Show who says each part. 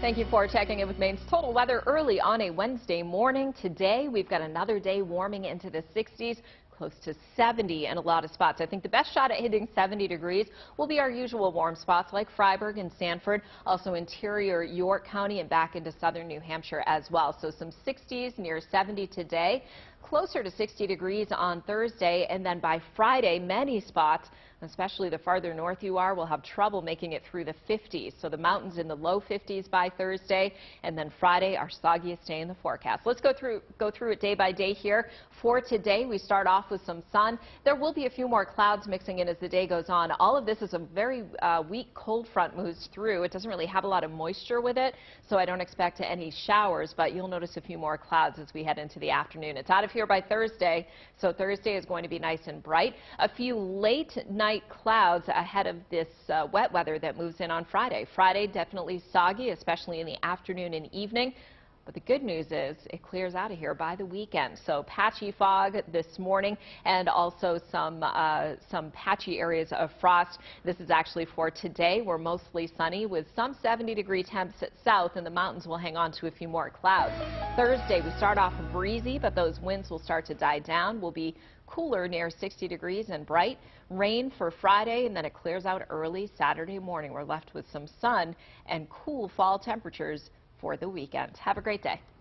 Speaker 1: Thank you for checking in with Maine's total weather early on a Wednesday morning. Today, we've got another day warming into the 60s. Close to 70 in a lot of spots. I think the best shot at hitting 70 degrees will be our usual warm spots like Fryeburg and Sanford, also interior York County and back into southern New Hampshire as well. So some 60s near 70 today, closer to 60 degrees on Thursday, and then by Friday, many spots, especially the farther north you are, will have trouble making it through the 50s. So the mountains in the low 50s by Thursday, and then Friday, our soggiest day in the forecast. Let's go through it day by day here. For today, we start off with some sun. There will be a few more clouds mixing in as the day goes on. All of this is a very weak cold front moves through. It doesn't really have a lot of moisture with it, so I don't expect any showers, but you'll notice a few more clouds as we head into the afternoon. It's out of here by Thursday, so Thursday is going to be nice and bright. A few late night clouds ahead of this wet weather that moves in on Friday. Friday definitely soggy, especially in the afternoon and evening. But the good news is it clears out of here by the weekend. So patchy fog this morning and also some patchy areas of frost. This is actually for today. We're mostly sunny with some 70-degree temps south, and the mountains will hang on to a few more clouds. Thursday, we start off breezy, but those winds will start to die down. We'll be cooler near 60 degrees and bright. Rain for Friday, and then it clears out early Saturday morning. We're left with some sun and cool fall temperatures for the weekend. Have a great day.